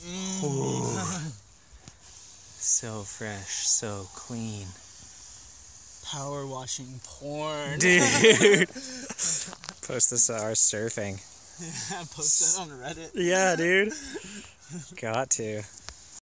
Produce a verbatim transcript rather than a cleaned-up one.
Mm. So fresh, so clean. Power washing porn. Dude. Post this at our surfing. Yeah, post that on Reddit. Yeah, dude. Got to.